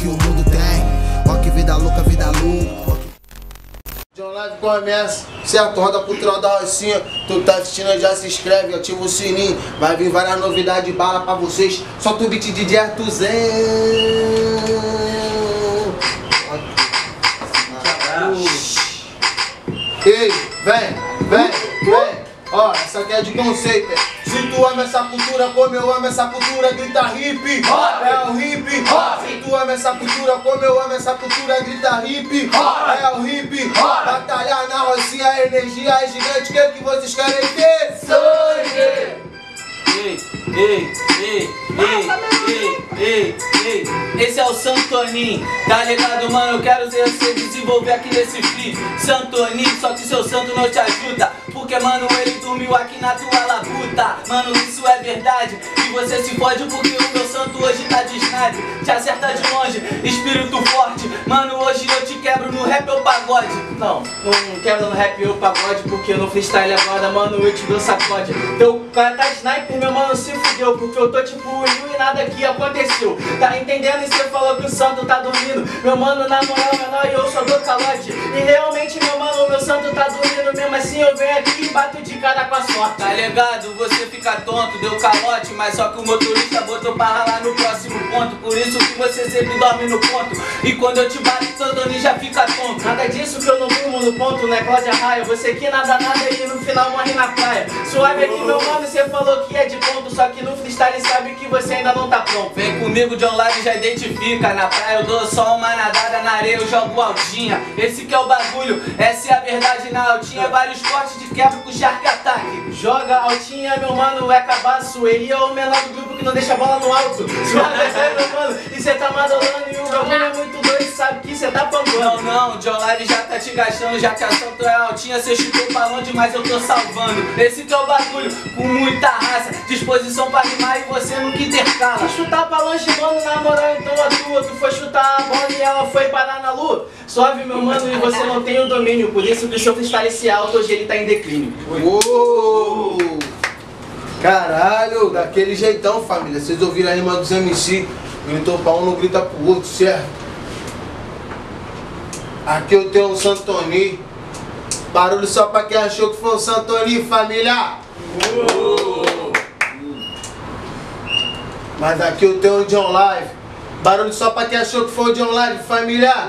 que o mundo tem. Ó que vida louca, vida louca. John Live começa, certo? Roda cultural da Rocinha. Tu tá assistindo, já se inscreve, ativa o sininho. Vai vir várias novidades de bala pra vocês. Solta o beat de Artuzão. Ei, vem. Ó, essa aqui é de conceito. Se tu ama essa cultura como eu amo essa cultura, grita hip hop. É o hip hop. Se tu ama essa cultura como eu amo essa cultura, grita hip hop. É o hip hop. Batalhar na Rocinha, a energia é gigante. O que é que vocês querem ter? Sangue! Ei, esse é o Santoninho, tá ligado, mano? Eu quero ver você desenvolver aqui nesse free Santoninho, só que seu santo não te ajuda, porque, mano, ele dormiu aqui na tua labuta. Mano, isso é verdade, e você se fode porque o meu santo hoje tá de snipe. Te acerta de longe, espírito forte. Mano, hoje eu te quebro no rap ou pagode. Não quebro no rap ou pagode, porque no freestyle agora, mano, eu te dou sacode. Teu cara tá sniper, meu mano, se fudeu, porque eu tô tipo Will e nada aqui aconteceu. Tá entendendo? E você falou que o santo tá dormindo. Meu mano, na moral, menor, eu só dou calote. E realmente, meu mano, o meu santo tá dormindo. Mesmo assim eu venho aqui e bato de cara com a sorte. Tá ligado? Você fica tonto, deu calote, mas só que o motorista botou pra ralar no próximo ponto. Por isso que você sempre dorme no ponto. E quando eu te bato, Santoninho já fica tonto. Nada disso que eu não durmo no ponto, né, Cláudia Raia? Você que nada e no final morre na praia. Suave aqui, meu mano, você falou que é de ponto, só que no freestyle sabe que você ainda não tá pronto. Vem comigo, John Live já identifica. Na praia eu dou só uma nadada, na areia eu jogo altinha. Esse que é o bagulho, essa é a verdade na altinha. Vários cortes de quebra com Shark Attack. Joga altinha, meu mano, é cabaço. Ele é o menor do grupo que não deixa a bola no alto. Suave é meu mano, e cê tá madolando. E o bagulho é muito doido, sabe que cê tá pampando. Não, John Live já tá te gastando. Já que a assalto é altinha, cê chutou pra longe, mas eu tô salvando. Esse que é o bagulho, com muita raça, disposição pra rimar e você nunca intercala. Se chutar pra longe, mano, na moral, então a tua. Tu foi chutar a bola e ela foi parar na lua. Suave, meu mano, e você não tem o domínio. Por isso que o seu freestyle se alto, hoje ele tá em declínio. Uou! Caralho, daquele jeitão, família. Vocês ouviram a rima dos MC? Gritou pra um, não grita pro outro, certo? Aqui eu tenho um Santoninho. Barulho só pra quem achou que foi um Santoninho, família. Mas aqui eu tenho um John Live. Barulho só pra quem achou que foi o John Live, família.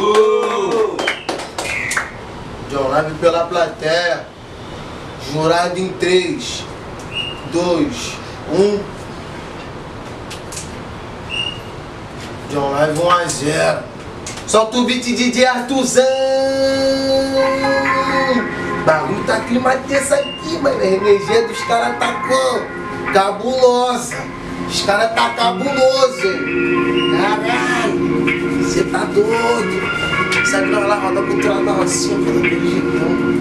John Live pela plateia. Jurado em 3, 2, 1. John Live 1-0. Solta o beat de Artuzão. Bagulho tá clima tenso aqui, mano. A energia dos caras tá cabulosa. Os caras tá cabuloso, hein? Caralho, você tá doido. Sabe não, lá roda cultural da Rocinha, fala daquele jeitão.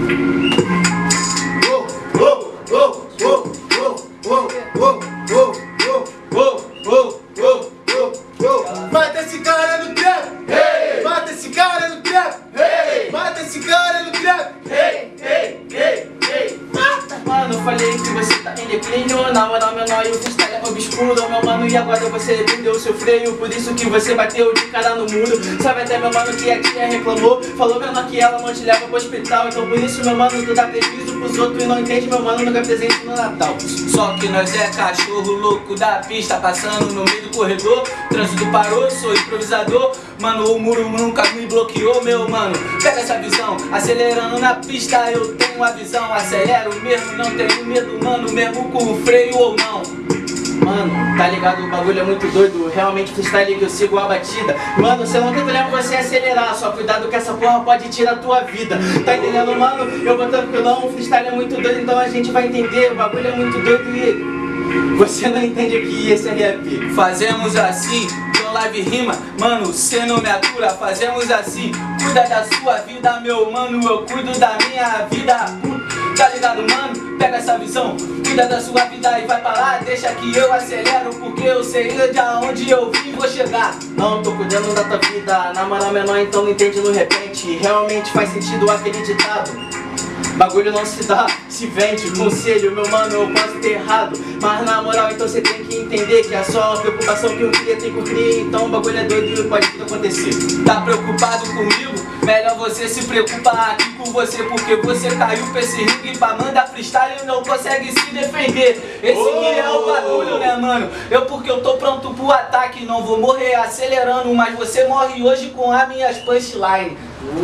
Mata esse cara no trap! Hey! Mata esse cara no trap! Hey! Mata esse cara no trap! Hey! Mata! Mano, eu falei que você tá em declínio. Na moral, menor, e o freestyle é obscuro, meu mano. E agora você perdeu seu freio, por isso que você bateu de cara no muro. Sabe até, meu mano, que a tia reclamou. Falou, menor, que ela não te leva pro hospital. Então por isso, meu mano, tu dá prejuízo pros outros e não entende, meu mano, nunca presente no Natal. Só que nós é cachorro louco da pista, passando no meio do corredor. Trânsito parou, sou improvisador. Mano, o muro nunca me bloqueou, meu mano. Pega essa visão, acelerando na pista eu tenho a visão. Acelero mesmo, não tenho medo, mano, mesmo com o freio ou não. Mano, tá ligado? O bagulho é muito doido. Realmente freestyle que eu sigo a batida. Mano, você não tem problema você acelerar. Só cuidado que essa porra pode tirar a tua vida. Tá entendendo, mano? Eu vou tranquilão, o freestyle é muito doido, então a gente vai entender. O bagulho é muito doido e você não entende que esse é rap. Fazemos assim, John Live rima. Mano, cê não me atura, fazemos assim. Cuida da sua vida, meu mano, eu cuido da minha vida. Tá ligado, mano? Pega essa visão, cuida da sua vida e vai pra lá. Deixa que eu acelero, porque eu sei de onde eu vim e vou chegar. Não tô cuidando da tua vida, na moral menor, então não entende no repente. Realmente faz sentido aquele ditado. Bagulho não se dá, se vende. Conselho, meu mano, eu posso ter errado, mas na moral, então você tem que entender. entender que é só a preocupação que eu queria ter com cria. Então o bagulho é doido e pode tudo acontecer. Tá preocupado comigo? Melhor você se preocupar aqui com você, porque você caiu pra esse ringue pra mandar freestyle e não consegue se defender. Esse aqui é o bagulho, né, mano? Porque eu tô pronto pro ataque, não vou morrer acelerando, mas você morre hoje com as minhas punchlines.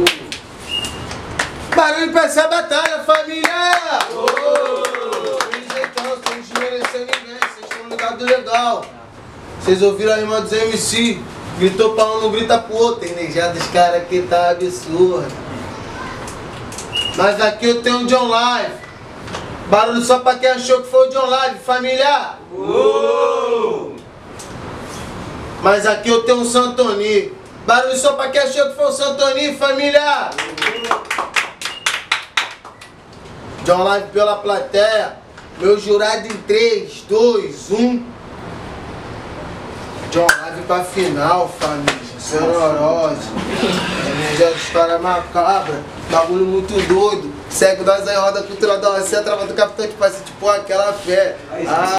Barulho pra essa batalha, família! Sem jeitão, sem desmerecer ninguém, vocês estão ligados legal. Vocês ouviram a irmã dos MC? Gritou pra um, não grita pro outro. Energia dos caras aqui tá absurdo. Mas aqui eu tenho um John Live. Barulho só pra quem achou que foi o John Live, família! Mas aqui eu tenho um Santoni. Barulho só pra quem achou que foi o Santoni, família! John Live pela plateia. Meu jurado em 3, 2, 1. John Live pra final, família. Sororose. Energia dos caras macabra. Bagulho muito doido. Segue nós aí, roda cultura da OC, trava do capitão que faz tipo aquela fé.